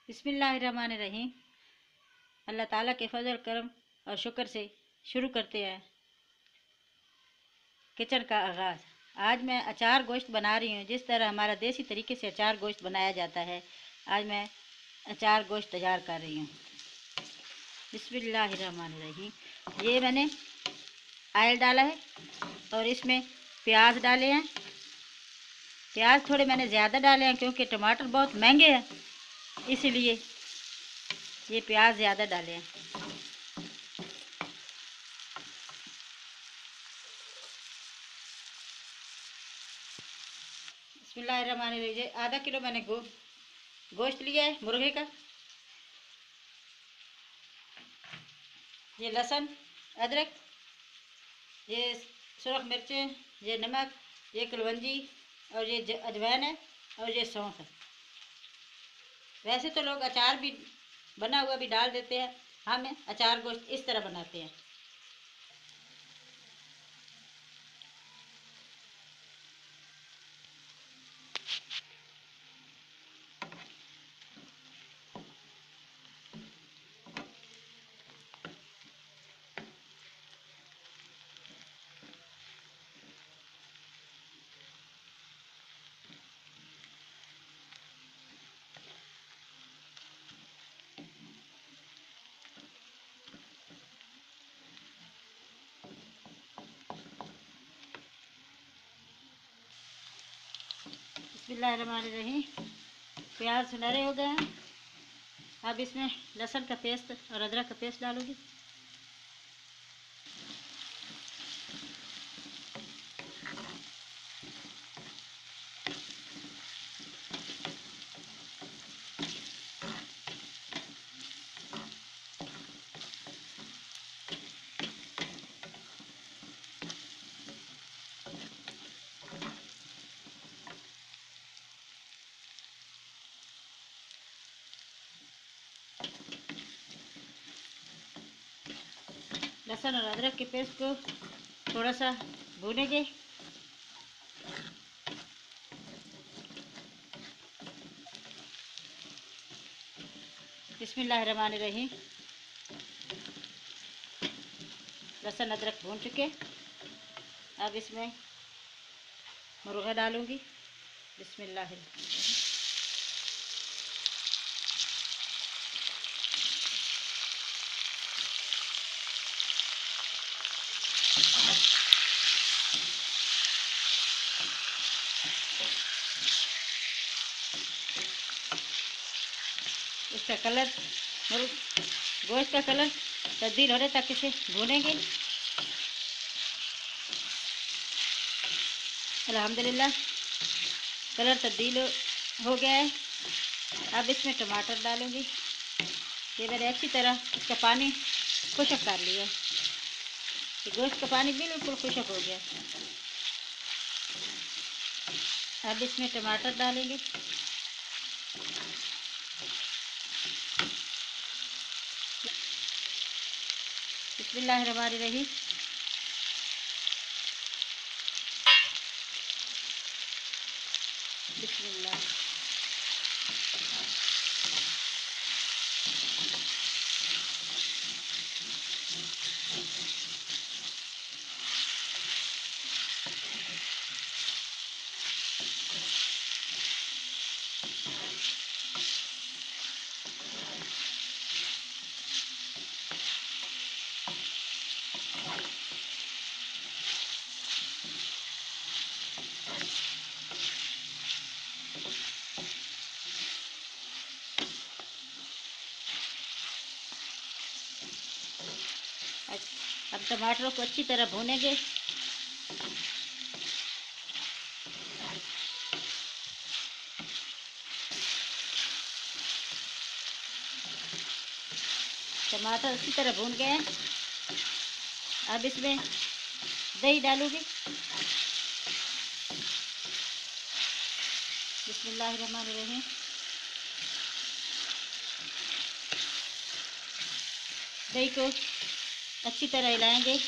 बिस्मिल्लाहिर्रहमानिर्रहीम। अल्लाह ताला के फजल करम और शुक्र से शुरू करते हैं किचन का आगाज़। आज मैं अचार गोश्त बना रही हूँ, जिस तरह हमारा देसी तरीके से अचार गोश्त बनाया जाता है। आज मैं अचार गोश्त तैयार कर रही हूँ। बिस्मिल्लाहिर्रहमानिर्रहीम। ये मैंने ऑयल डाला है और इसमें प्याज डाले हैं। प्याज थोड़े मैंने ज़्यादा डाले हैं क्योंकि टमाटर बहुत महंगे हैं, इसीलिए ये प्याज ज़्यादा डाले हैं। बिस्मिल्लाहिर्रहमानिर्रहीम। आधा किलो मैंने गोश्त लिया है मुर्गे का। ये लहसुन, अदरक, ये सुरख मिर्चें, ये नमक, ये कलवंजी और ये अजवाइन है और ये सौंफ है। वैसे तो लोग अचार भी बना हुआ भी डाल देते हैं, हम अचार गोश्त इस तरह बनाते हैं। बिस्मिल्लाहिर्रहमानिर्रहीम। प्याज सुनहरे हो गए हैं। अब इसमें लहसुन का पेस्ट और अदरक का पेस्ट डालूंगी। लहसुन और अदरक के पेस्ट को थोड़ा सा भूनेंगे। बिस्मिल्लाहिर्रहमानिर्रहीम। लहसुन अदरक भून चुके। अब इसमें मुर्गा डालूंगी। बिस्मिल्लाहिर्रहमानिर्रहीम। इसका कलर, गोश्त का कलर तब्दील होने तक इसे भूनेंगे। अल्हम्दुलिल्लाह कलर तब्दील हो गया है। अब इसमें टमाटर डालूंगी। ये मैंने अच्छी तरह इसका पानी खुश्क कर लिया है। ये गोश्त का पानी बिल्कुल खुश्क हो गया। अब इसमें टमाटर डालेंगे। बिस्मिल्लाहिर्रहमानिर्रहीम। बिस्मिल्लाह। अब टमाटरों को अच्छी तरह भूनेंगे। टमाटर अच्छी तरह भून गए हैं। अब इसमें दही डालूंगी। बिस्मिल्लाहिर्रहमानिर्रहीम। दही को अच्छी तरह हिलाएंगे।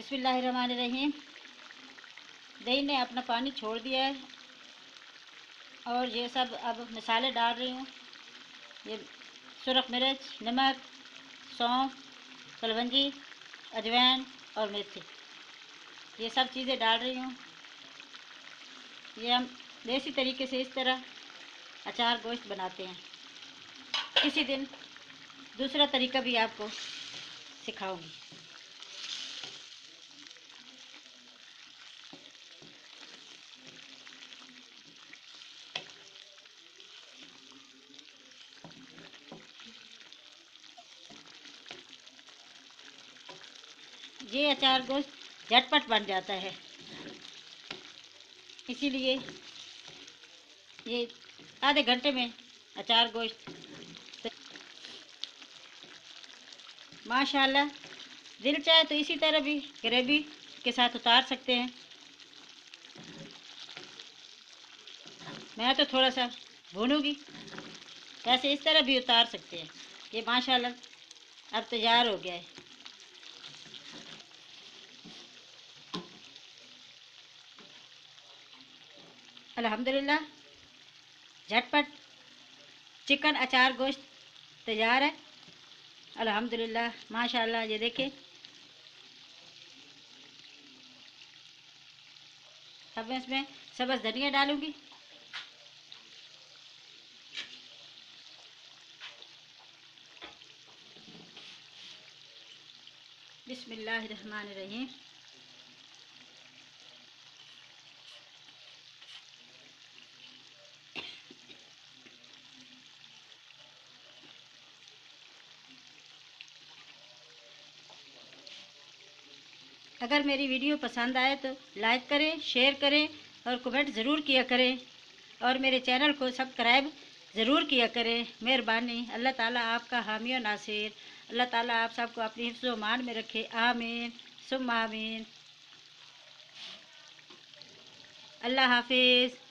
बिस्मिल्लाहिर्रहमानिर्रहीम। दही ने अपना पानी छोड़ दिया है और ये सब अब मसाले डाल रही हूँ। ये सुरख मिर्च, नमक, सौंफ, कलवंजी, अजवाइन और मेथी, ये सब चीज़ें डाल रही हूँ। ये हम देसी तरीके से इस तरह अचार गोश्त बनाते हैं। किसी दिन दूसरा तरीका भी आपको सिखाऊंगी। ये अचार गोश्त झटपट बन जाता है, इसीलिए ये आधे घंटे में अचार गोश्त माशाल्लाह। दिल चाहे तो इसी तरह भी ग्रेवी के साथ उतार सकते हैं। मैं तो थोड़ा सा भूनूंगी, वैसे इस तरह भी उतार सकते हैं। ये माशाल्लाह अब तैयार हो गया है। अल्हम्दुलिल्लाह झटपट चिकन अचार गोश्त तैयार है। अल्हम्दुलिल्लाह माशाल्लाह। ये देखें, अब मैं इसमें सब्ज़ धनिया डालूंगी। बिस्मिल्लाहिर्रहमानिर्रहीम। अगर मेरी वीडियो पसंद आए तो लाइक करें, शेयर करें और कमेंट ज़रूर किया करें और मेरे चैनल को सब्सक्राइब ज़रूर किया करें। मेहरबानी। अल्लाह ताला आपका हामी और नासिर। अल्लाह ताला आप सबको अपनी हिफ्ज़ व मान में रखे। आमीन सुम्मा आमीन। अल्लाह हाफिज़।